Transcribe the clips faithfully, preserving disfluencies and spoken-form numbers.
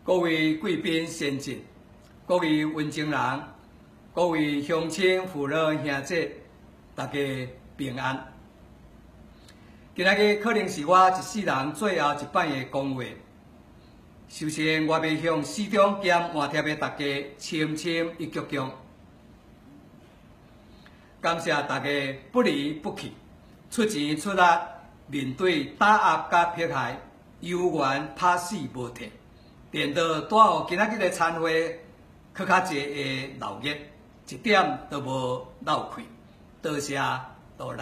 各位贵宾先进，各位温情人，各位乡亲父老兄姐，大家平安。今仔日可能是我一世人最后一摆的讲话。首先，我要向市长兼换贴的大家深深一鞠躬，感谢大家不离不弃，出钱出力面对打压甲迫害，有缘拍死无退。 连到带予今仔日的餐会，搁较济的留热，一点都无漏开，多谢多力。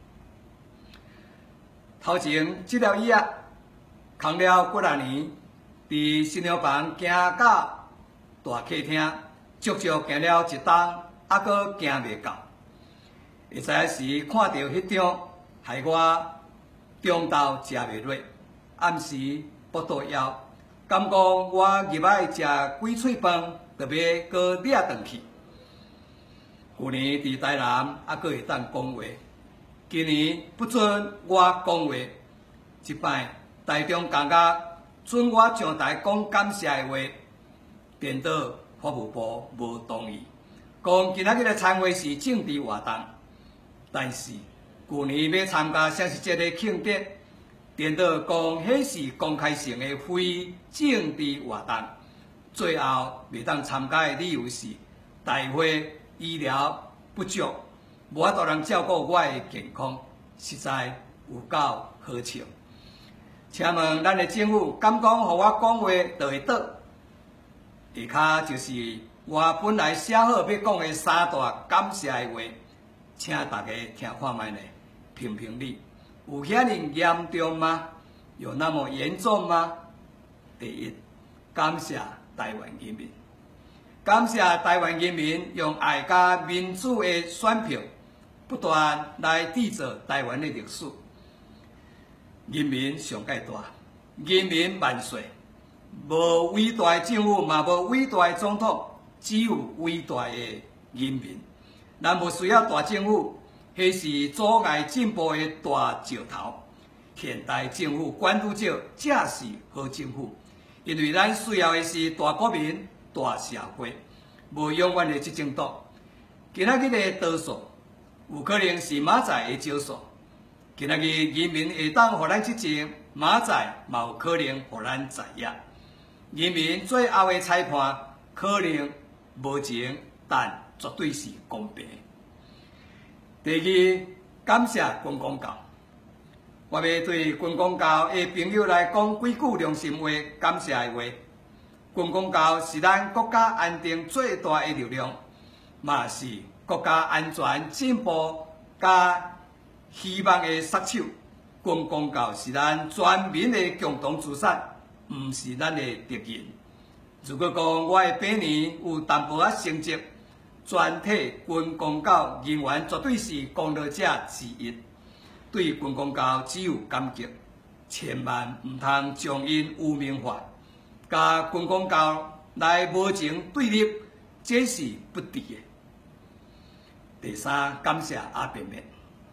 头前这条椅仔，扛了几啊年，伫新娘房行到大客厅，足足行了一冬，还阁行袂到。会知影时看到迄张，害我中昼食袂落，暗时腹肚枵。 敢讲我入来食几喙饭，就要搁掠转去。去年伫台南还阁会当讲话，今年不准我讲话。即摆台中感觉准我上台讲感谢的话，颠倒法务部无同意，讲今仔日的参会是政治活动。但是去年要参加双十节的庆典。 颠倒讲，迄是公开性的非政治活动，最后袂当参加的理由是大会医疗不足，无法度通照顾我的健康，实在有够好笑。请问咱的政府敢讲，互我讲话就会倒？下骹就是我本来写好要讲的三大感谢的话，请大家听看卖呢，评评理。 有遐尼严重吗？有那么严重吗？第一，感谢台湾人民，感谢台湾人民用爱甲民主的选票，不断来缔造台湾的历史。人民上界大，人民万岁！无伟大的政府，嘛无伟大的总统，只有伟大的人民。咱无需要大政府。 迄是阻碍进步的大石头。现代政府关注少，才是好政府。因为咱需要的是大国民、大社会，无永远的执政党。今仔日的多数，有可能是明仔的少数。今仔日人民会当互咱执政，明仔嘛有可能互咱知影。人民最后的裁判可能无情，但绝对是公平。 第二，感谢军公教。我要对军公教的朋友来讲几句良心话、感谢的话。军公教是咱国家安定最大的力量，嘛是国家安全进步甲希望的杀手。军公教是咱全民的共同资产，毋是咱的敌人。如果讲我的百年有淡薄仔成绩， 全体军公教人员绝对是功劳者之一，对军公教只有感激，千万唔通将因污名化，甲军公教来无情对立，这是不智的。第三，感谢阿扁面。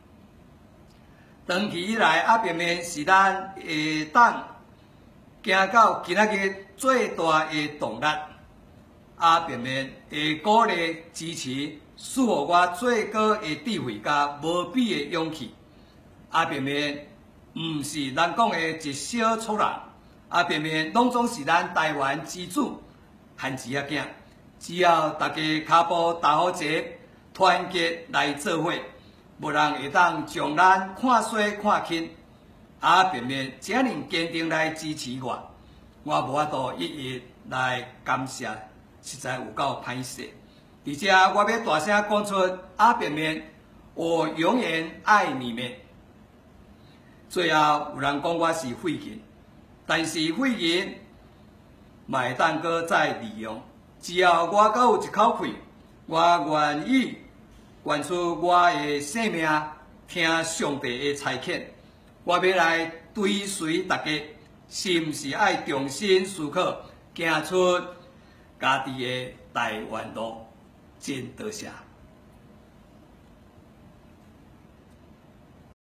长期以来，阿扁面是咱下党行到今仔日最大的动力。 阿扁面会鼓励支持，赐予我最高的智慧甲无比的勇气。阿扁面毋是咱讲的一小撮人，阿扁面拢总是咱台湾之主，汉子仔囝。只要大家骹步踏好一，团结来做伙，无人会当将咱看衰看轻。阿扁面这样坚定来支持我，我无法度一一来感谢。 实在有够歹势，而且我要大声讲出阿扁面，我永远爱你们。最后有人讲我是废人，但是废人嘛会当搁再利用。只要我阁有一口气，我愿意献出我的性命，听上帝的差遣。我要来追随大家，是毋是爱重新思考，行出？家己的台湾路，真多谢。